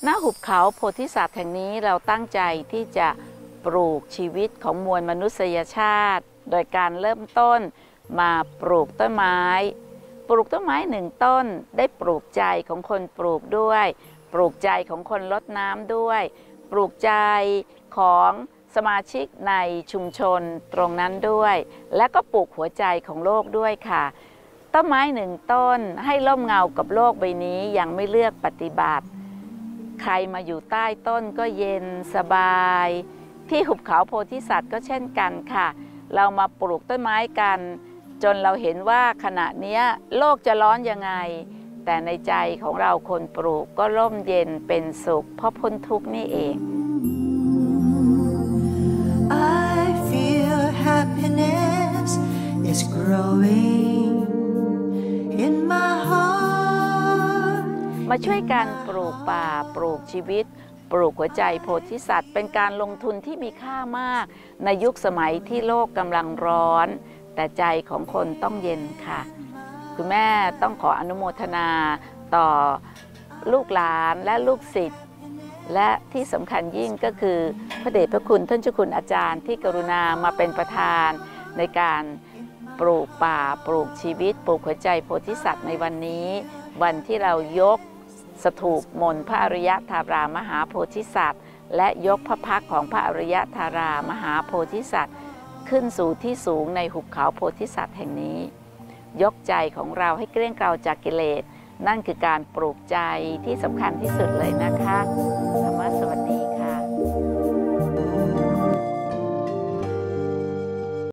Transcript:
ณหุบเขาโพธิสัตว์แห่งนี้เราตั้งใจที่จะปลูกชีวิตของมวลมนุษยชาติโดยการเริ่มต้นมาปลูกต้นไม้ปลูกต้นไม้หนึ่งต้นได้ปลูกใจของคนปลูกด้วยปลูกใจของคนรดน้ำด้วยปลูกใจของสมาชิกในชุมชนตรงนั้นด้วยและก็ปลูกหัวใจของโลกด้วยค่ะต้นไม้หนึ่งต้นให้ร่มเงากับโลกใบนี้ยังไม่เลือกปฏิบัติใครมาอยู่ใต้ต้นก็เย็นสบายที่หุบเขาโพธิสัตว์ก็เช่นกันค่ะเรามาปลูกต้นไม้กันจนเราเห็นว่าขณะนี้โลกจะร้อนยังไงแต่ในใจของเราคนปลูกก็ร่มเย็นเป็นสุขเพราะพ้นทุกข์นี่เอง I feel happiness is growing in my heart มาช่วยกันปลูกป่าปลูกชีวิตปลูกหัวใจโพธิสัตว์เป็นการลงทุนที่มีค่ามากในยุคสมัยที่โลกกำลังร้อนแต่ใจของคนต้องเย็นค่ะคุณแม่ต้องขออนุโมทนาต่อลูกหลานและลูกศิษย์และที่สำคัญยิ่งก็คือพระเดชพระคุณท่านเจ้าคุณอาจารย์ที่กรุณามาเป็นประธานในการปลูกป่าปลูกชีวิตปลูกหัวใจโพธิสัตว์ในวันนี้วันที่เรายกสถูปมนต์พระอริยธารามหาโพธิสัตว์และยกพระพักตร์ของพระอริยธารามหาโพธิสัตว์ขึ้นสู่ที่สูงในหุบเขาโพธิสัตว์แห่งนี้ยกใจของเราให้เกลี้ยงเกลาจากกิเลสนั่นคือการปลูกใจที่สำคัญที่สุดเลยนะคะ